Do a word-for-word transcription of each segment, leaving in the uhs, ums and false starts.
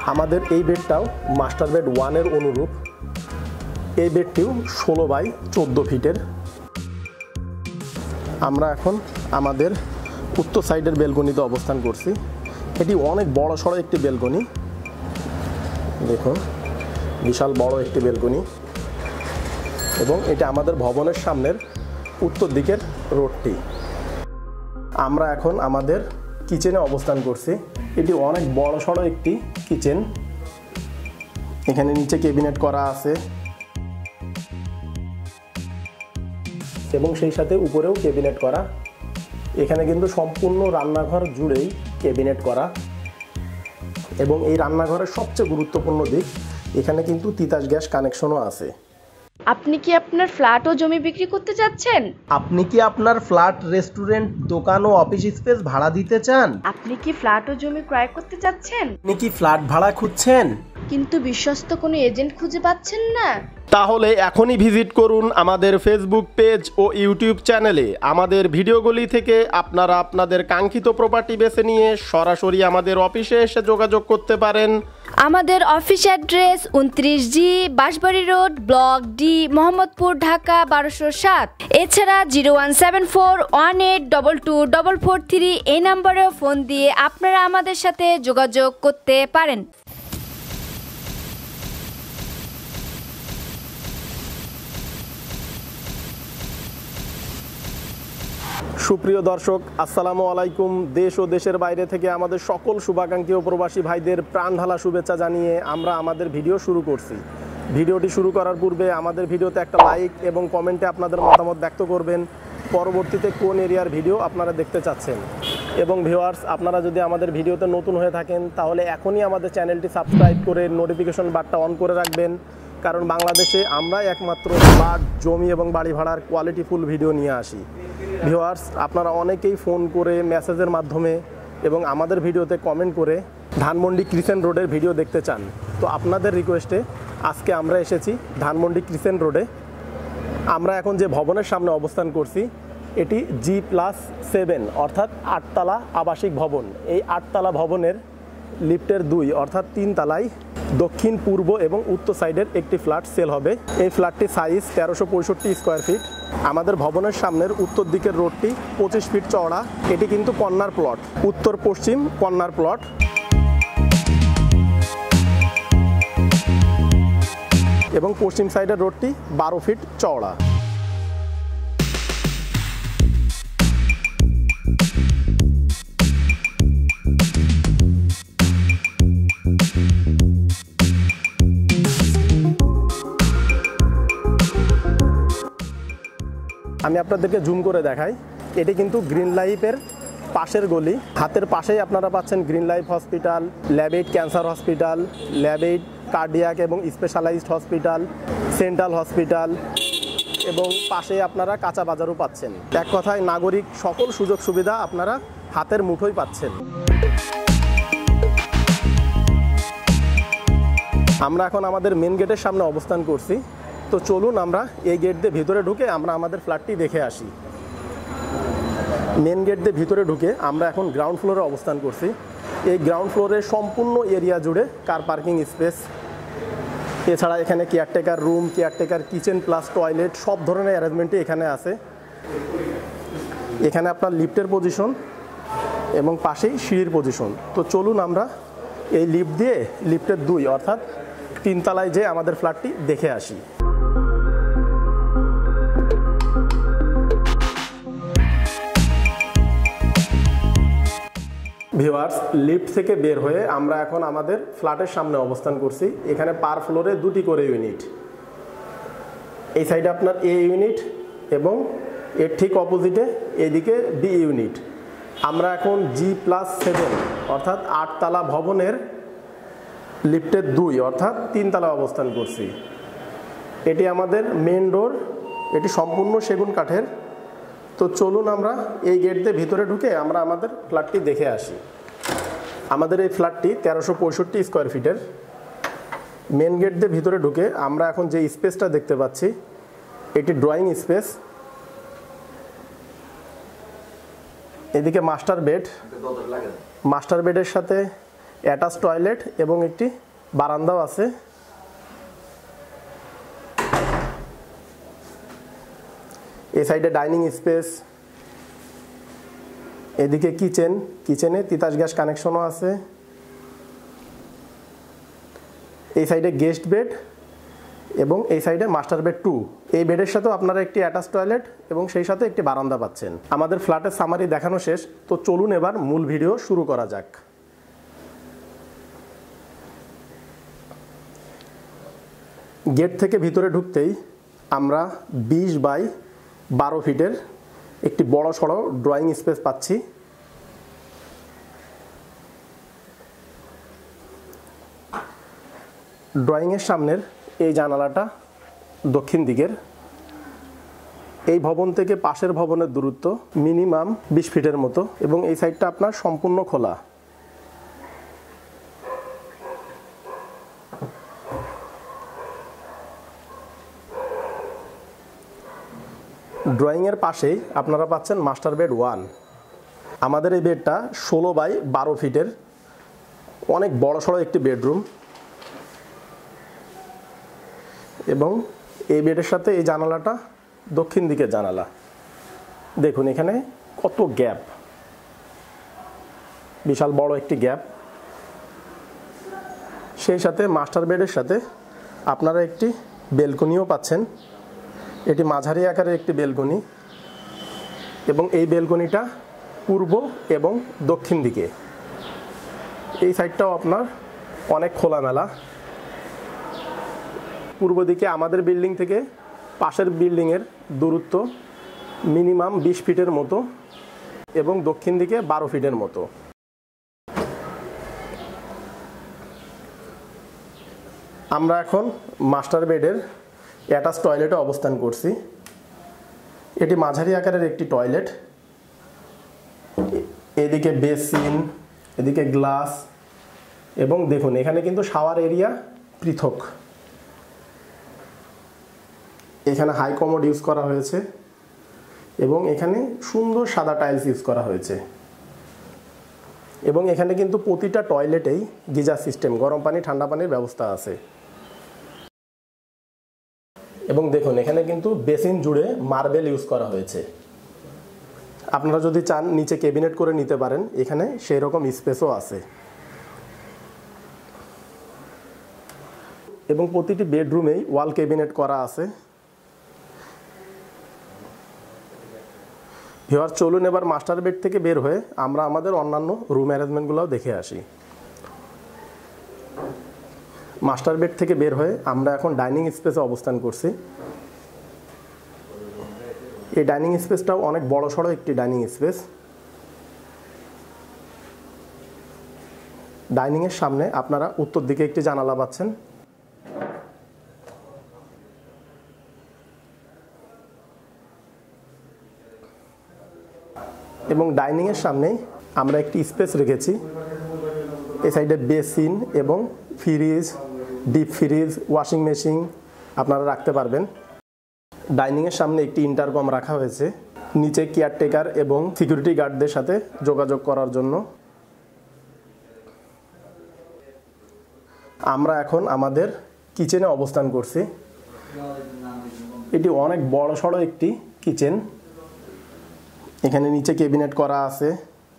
আমাদের এই বেডটাও master bed ওয়ানের অনুরূপ। এই বেডটিও ষোলো বাই চোদ্দো ফিটের। আমরা এখন আমাদের উত্তর সাইডের বেলকনিতে অবস্থান করছি। এটি অনেক বড় সড়ো একটি বেলকনি, দেখুন বিশাল বড় একটি বেলকনি, এবং এটা আমাদের ভবনের সামনের উত্তর দিকের রোডটি। আমরা এখন আমাদের কিচেনে অবস্থান করছি। এটি অনেক বড় সড়ো একটি কিচেন। এখানে নিচে ক্যাবিনেট করা আছে এবং সেই সাথে উপরেও ক্যাবিনেট করা। এখানে কিন্তু সম্পূর্ণ রান্নাঘর জুড়েই ক্যাবিনেট করা, এবং এই রান্নাঘরের সবচেয়ে গুরুত্বপূর্ণ দিক, এখানে কিন্তু তিতাস গ্যাস কানেকশনও আছে। আপনি কি আপনার ফ্ল্যাট ও জমি বিক্রি করতে চাচ্ছেন? আপনি কি আপনার ফ্ল্যাট, রেস্টুরেন্ট, দোকান ও অফিস স্পেস ভাড়া দিতে চান? আপনি কি ফ্ল্যাট ও জমি ক্রয় করতে চাচ্ছেন? আপনি কি ফ্ল্যাট ভাড়া খুঁজছেন কিন্তু বিশ্বস্ত কোনো এজেন্ট খুঁজে পাচ্ছেন না? তাহলে এখনই ভিজিট করুন আমাদের ফেসবুক পেজ ও ইউটিউব চ্যানেলে। আমাদের ভিডিওগুলি থেকে আপনারা আপনাদের কাঙ্ক্ষিত প্রপার্টি বেছে নিয়ে সরাসরি আমাদের অফিসে এসে যোগাযোগ করতে পারেন। আমাদের অফিস অ্যাড্রেস উনত্রিশ G Basbari road, block D, Mohammadpur, Dhaka বারোশো সাত। এছাড়া zero one seven four one eight double two double four three এই নম্বরেও ফোন দিয়ে আপনারা আমাদের সাথে যোগাযোগ করতে পারেন। সুপ্রিয় দর্শক, আসসালামু আলাইকুম। দেশ ও দেশের বাইরে থেকে আমাদের সকল শুভাকাঙ্ক্ষী ও প্রবাসী ভাইদের প্রাণ ঢালা শুভেচ্ছা জানিয়ে আমরা আমাদের ভিডিও শুরু করছি। ভিডিওটি শুরু করার পূর্বে আমাদের ভিডিওতে একটা লাইক এবং কমেন্টে আপনাদের মতামত ব্যক্ত করবেন। পরবর্তীতে কোন এরিয়ার ভিডিও আপনারা দেখতে চাচ্ছেন। এবং ভিউয়ার্স, আপনারা যদি আমাদের ভিডিওতে নতুন হয়ে থাকেন তাহলে এখনই আমাদের চ্যানেলটি সাবস্ক্রাইব করে নোটিফিকেশন বারটা অন করে রাখবেন, কারণ বাংলাদেশে আমরাই একমাত্র ফ্ল্যাট, জমি এবং বাড়ি ভাড়ার কোয়ালিটিফুল ভিডিও নিয়ে আসি। ভিউয়ার্স, আপনারা অনেকেই ফোন করে, মেসেজের মাধ্যমে এবং আমাদের ভিডিওতে কমেন্ট করে ধানমন্ডি ক্রিসেন্ট রোডের ভিডিও দেখতে চান। তো আপনাদের রিকোয়েস্টে আজকে আমরা এসেছি ধানমন্ডি ক্রিসেন্ট রোডে। আমরা এখন যে ভবনের সামনে অবস্থান করছি এটি জি প্লাস সেভেন অর্থাৎ আটতলা আবাসিক ভবন। এই আটতলা ভবনের লিফটের দুই অর্থাৎ তিন তলায় দক্ষিণ, পূর্ব এবং উত্তর সাইডের একটি ফ্ল্যাট সেল হবে। এই ফ্ল্যাটটির সাইজ তেরোশো পঁয়ষট্টি স্কোয়ার ফিট। আমাদের ভবনের সামনের উত্তর দিকের রোডটি পঁচিশ ফিট চওড়া। এটি কিন্তু কর্নার প্লট, উত্তর পশ্চিম কর্নার প্লট। এবং পশ্চিম সাইডের রোডটি বারো ফিট চওড়া। আমি আপনাদেরকে জুম করে দেখাই। এটি কিন্তু গ্রিন লাইফের পাশের গলি। হাতের পাশেই আপনারা পাচ্ছেন green life hospital, Labaid cancer hospital, Labaid cardiac এবং স্পেশালাইজড হসপিটাল, সেন্ট্রাল হসপিটাল, এবং পাশেই আপনারা কাঁচা বাজারও পাচ্ছেন। এক কথায় নাগরিক সকল সুযোগ সুবিধা আপনারা হাতের মুঠোয় পাচ্ছেন। আমরা এখন আমাদের মেন গেটের সামনে অবস্থান করছি। তো চলুন আমরা এই গেট দিয়ে ভিতরে ঢুকে আমরা আমাদের ফ্ল্যাটটি দেখে আসি। মেন গেট দিয়ে ভিতরে ঢুকে আমরা এখন গ্রাউন্ড ফ্লোরে অবস্থান করছি। এই গ্রাউন্ড ফ্লোরের সম্পূর্ণ এরিয়া জুড়ে কার পার্কিং স্পেস, এছাড়া এখানে caretaker room, caretaker kitchen plus toilet সব ধরনের অ্যারেঞ্জমেন্টই এখানে আছে। এখানে আপনার লিফটের পজিশন এবং পাশেই সিঁড়ির পজিশন। তো চলুন আমরা এই লিফট দিয়ে লিফটের দুই অর্থাৎ তিনতলায় যে আমাদের ফ্ল্যাটটি দেখে আসি। ভিউয়ার্স, লিফট থেকে বের হয়ে আমরা এখন আমাদের ফ্ল্যাটের সামনে অবস্থান করছি। এখানে পার ফ্লোরে দুটি করে ইউনিট। এই সাইডে আপনার এ ইউনিট এবং এর ঠিক অপোজিটে এদিকে বি ইউনিট। আমরা এখন জি প্লাস সেভেন অর্থাৎ আটতলা ভবনের লিফটের দুই অর্থাৎ তিনতলা অবস্থান করছি। এটি আমাদের মেন ডোর, এটি সম্পূর্ণ সেগুন কাঠের। তো চলুন আমরা এই গেট দিয়ে ভিতরে ঢুকে আমরা আমাদের ফ্ল্যাটটি দেখে আসি। আমাদের এই ফ্ল্যাটটি তেরোশো পঁয়ষট্টি স্কোয়ার ফিটের। মেন গেট দিয়ে ভিতরে ঢুকে আমরা এখন যে স্পেসটা দেখতে পাচ্ছি এটি ড্রয়িং স্পেস। এদিকে মাস্টার বেড, মাস্টার বেডের সাথে অ্যাটাচ টয়লেট এবং একটি বারান্দাও আছে। এই সাইডে ডাইনিং স্পেস, এদিকে কিচেন, কিচেনে তিতাস গ্যাস কানেকশনও আছে। এই সাইডে গেস্ট বেড এবং এই সাইডে মাস্টার বেড টু। এই বেডের সাথেও আপনারা একটি অ্যাটাচ টয়লেট এবং সেই সাথে একটি বারান্দা পাচ্ছেন। আমাদের ফ্ল্যাটের সামারি দেখানো শেষ, তো চলুন এবার মূল ভিডিও শুরু করা যাক। গেট থেকে ভিতরে ঢুকতেই আমরা বিশ বাই বারো ফিটের একটি বড় সড়ো ড্রয়িং স্পেস পাচ্ছি। ড্রয়িংয়ের সামনের এই জানালাটা দক্ষিণ দিকের। এই ভবন থেকে পাশের ভবনের দূরত্ব মিনিমাম বিশ ফিটের মতো এবং এই সাইডটা আপনার সম্পূর্ণ খোলা। ড্রয়িংয়ের পাশেই আপনারা পাচ্ছেন মাস্টার বেড ওয়ান। আমাদের এই বেডটা ষোলো বাই বারো ফিটের অনেক বড় সড়ো একটি বেডরুম এবং এই বেডের সাথে এই জানালাটা দক্ষিণ দিকের জানালা। দেখুন এখানে কত গ্যাপ, বিশাল বড় একটি গ্যাপ। সেই সাথে মাস্টার বেডের সাথে আপনারা একটি বেলকনিও পাচ্ছেন। এটি মাঝারি আকারের একটি বেলকনি এবং এই বেলকনিটা পূর্ব এবং দক্ষিণ দিকে। এই সাইডটাও আপনার অনেক খোলামেলা। পূর্ব দিকে আমাদের বিল্ডিং থেকে পাশের বিল্ডিংয়ের দূরত্ব মিনিমাম বিশ ফিটের মতো এবং দক্ষিণ দিকে বারো ফিটের মতো। আমরা এখন মাস্টার বেডের অ্যাটাচ টয়লেটে অবস্থান করছি। এটি মাঝারি আকারের একটি টয়লেট। এদিকে বেসিন, এদিকে গ্লাস এবং দেখুন এখানে কিন্তু শাওয়ার এরিয়া পৃথক। এখানে হাই কমোড ইউজ করা হয়েছে এবং এখানে সুন্দর সাদা টাইলস ইউজ করা হয়েছে এবং এখানে কিন্তু প্রতিটা টয়লেটেই গিজার সিস্টেম, গরম পানি ঠান্ডা পানির ব্যবস্থা আছে। এবং দেখুন এখানে কিন্তু বেসিন জুড়ে মার্বেল ইউজ করা হয়েছে। আপনারা যদি চান নিচে ক্যাবিনেট করে নিতে পারেন, এখানে সেই রকম স্পেসও আছে। এবং প্রতিটি বেডরুমেই ওয়াল ক্যাবিনেট করা আছে। ভিউয়ার চলুন এবার মাস্টার বেড থেকে বের হয়ে আমরা আমাদের অন্যান্য রুম অ্যারেঞ্জমেন্টগুলোও দেখে আসি। মাস্টার বেড থেকে বের হয়ে আমরা এখন ডাইনিং স্পেসে অবস্থান করছি। এই ডাইনিং স্পেসটাও অনেক বড় সড়ো একটি ডাইনিং স্পেস। ডাইনিংয়ের সামনে আপনারা উত্তর দিকে একটি জানালা পাচ্ছেন। এবং ডাইনিংয়ের সামনেই আমরা একটি স্পেস রেখেছি। এই সাইডে বেসিন এবং fridge, deep fridge, washing machine আপনারা রাখতে পারবেন। ডাইনিংয়ের সামনে একটি ইন্টারকম রাখা হয়েছে নিচে কেয়ারটেকার এবং সিকিউরিটি গার্ডদের সাথে যোগাযোগ করার জন্য। আমরা এখন আমাদের কিচেনে অবস্থান করছি। এটি অনেক বড় সড়ো একটি কিচেন। এখানে নিচে ক্যাবিনেট করা আছে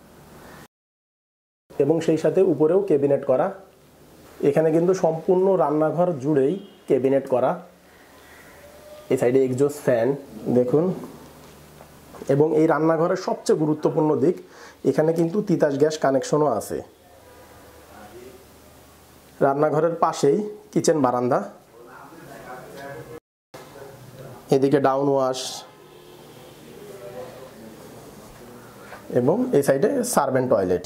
এবং সেই সাথে উপরেও ক্যাবিনেট করা। এখানে কিন্তু সম্পূর্ণ রান্নাঘর জুড়েই ক্যাবিনেট করা। এই সাইডে এক্সজস্ট ফ্যান দেখুন। এবং এই রান্নাঘরের সবচেয়ে গুরুত্বপূর্ণ দিক, এখানে কিন্তু তিতাস গ্যাস কানেকশনও আছে। রান্নাঘরের পাশেই কিচেন বারান্দা, এদিকে ডাউন ওয়াশ এবং এই সাইডে সার্ভেন্ট টয়লেট।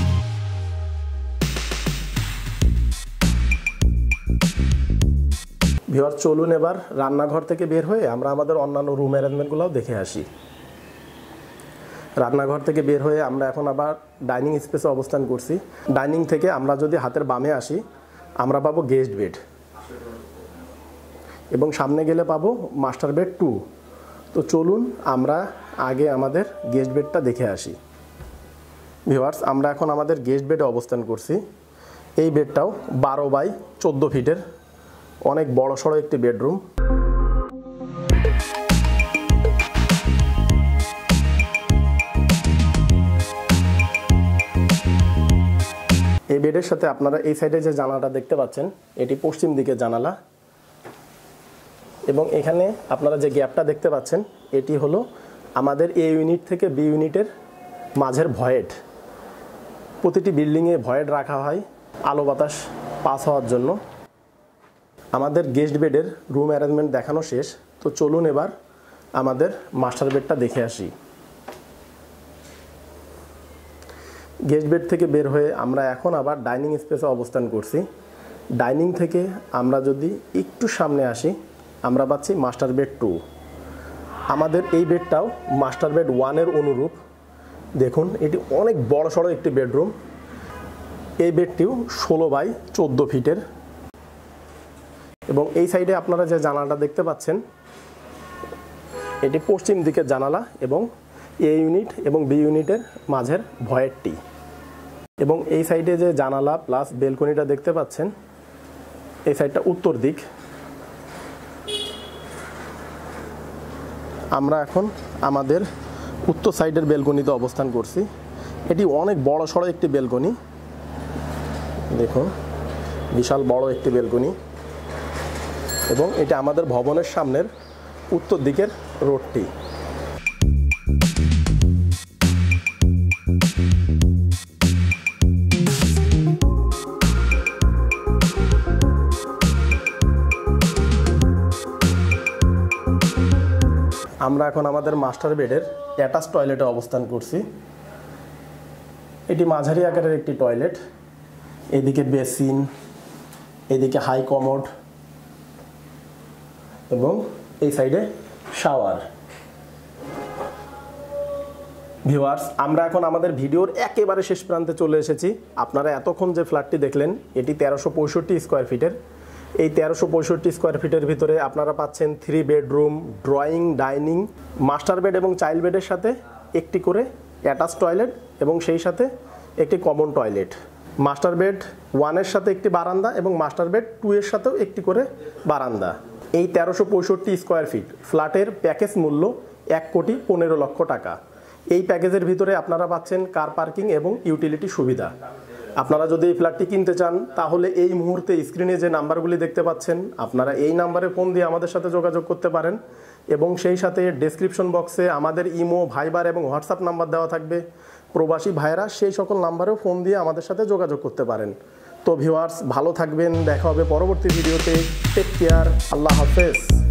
ভিউয়ার চলুন এবার রান্নাঘর থেকে বের হয়ে আমরা আমাদের অন্যান্য রুম অ্যারেঞ্জমেন্টগুলোও দেখে আসি। রান্নাঘর থেকে বের হয়ে আমরা এখন আবার ডাইনিং স্পেসে অবস্থান করছি। ডাইনিং থেকে আমরা যদি হাতের বামে আসি আমরা পাবো গেস্ট বেড এবং সামনে গেলে পাবো মাস্টার বেড টু। তো চলুন আমরা আগে আমাদের গেস্ট বেডটা দেখে আসি। ভিউয়ার্স আমরা এখন আমাদের গেস্ট বেডে অবস্থান করছি। এই বেডটাও বারো বাই চোদ্দো ফিটের, অনেক বড় সড়ো একটি বেডরুম। এই বেডের সাথে আপনারা এই সাইডে যে জানালাটা দেখতে পাচ্ছেন এটি পশ্চিম দিকের জানালা, এবং এখানে আপনারা যে গ্যাপটা দেখতে পাচ্ছেন এটি হলো আমাদের এ ইউনিট থেকে বি ইউনিটের মাঝের ভয়েড। প্রতিটি বিল্ডিংয়ে ভয়েড রাখা হয় আলো বাতাস পাস হওয়ার জন্য। আমাদের গেস্ট বেডের রুম অ্যারেঞ্জমেন্ট দেখানো শেষ, তো চলুন এবার আমাদের মাস্টার বেডটা দেখে আসি। গেস্ট বেড থেকে বের হয়ে আমরা এখন আবার ডাইনিং স্পেসে অবস্থান করছি। ডাইনিং থেকে আমরা যদি একটু সামনে আসি আমরা পাচ্ছি মাস্টার বেড টু। আমাদের এই বেডটাও মাস্টার বেড ওয়ানের অনুরূপ। দেখুন এটি অনেক বড় সড়ো একটি বেডরুম। এই বেডটিও ষোলো বাই চোদ্দো ফিটের, এবং এই সাইডে আপনারা যে জানালাটা দেখতে পাচ্ছেন এটি পশ্চিম দিকের জানালা, এবং এ ইউনিট এবং বি ইউনিটের মাঝের ভয়েডটি। এবং এই সাইডে যে জানালা প্লাস বেলকনিটা দেখতে পাচ্ছেন এই সাইডটা উত্তর দিক। আমরা এখন আমাদের উত্তর সাইডের বেলকনিতে অবস্থান করছি। এটি অনেক বড় সড়ো একটি বেলকনি, দেখুন বিশাল বড় একটি বেলকনি, এবং এটা আমাদের ভবনের সামনের উত্তর দিকের রোডটি। আমরা এখন আমাদের মাস্টার বেডের অ্যাটাচ টয়লেটে অবস্থান করছি। এটি মাঝারি আকারের একটি টয়লেট, এদিকে বেসিন, এদিকে হাই কমোড, এবং এই সাইডে শাওয়ার। ভিউয়ার্স, আমরা এখন আমাদের ভিডিওর একেবারে শেষ প্রান্তে চলে এসেছি। আপনারা এতক্ষণ যে ফ্ল্যাটটি দেখলেন এটি তেরোশো পঁয়ষট্টি স্কোয়ার ফিটের। এই তেরোশো পঁয়ষট্টি স্কোয়ার ফিটের ভিতরে আপনারা পাচ্ছেন three bedroom, drawing, dining, master bed এবং চাইল্ড বেডের সাথে একটি করে অ্যাটাচ টয়লেট, এবং সেই সাথে একটি কমন টয়লেট। মাস্টার বেড ওয়ানের সাথে একটি বারান্দা, এবং মাস্টার বেড টু এর সাথেও একটি করে বারান্দা। এই তেরোশো পঁয়ষট্টি স্কোয়ার ফিট ফ্ল্যাটের প্যাকেজ মূল্য এক কোটি পনেরো লক্ষ টাকা। এই প্যাকেজের ভিতরে আপনারা পাচ্ছেন কার পার্কিং এবং ইউটিলিটি সুবিধা। আপনারা যদি এই ফ্ল্যাটটি কিনতে চান তাহলে এই মুহূর্তে স্ক্রিনে যে নাম্বারগুলি দেখতে পাচ্ছেন আপনারা এই নাম্বারে ফোন দিয়ে আমাদের সাথে যোগাযোগ করতে পারেন, এবং সেই সাথে ডেসক্রিপশন বক্সে আমাদের ইমো, ভাইবার এবং হোয়াটসঅ্যাপ নাম্বার দেওয়া থাকবে। প্রবাসী ভাইরা সেই সকল নাম্বারেও ফোন দিয়ে আমাদের সাথে যোগাযোগ করতে পারেন। তো ভিউয়ার্স, ভালো থাকবেন, দেখা হবে পরবর্তী ভিডিওতে। টেক কেয়ার, আল্লাহ হাফেজ।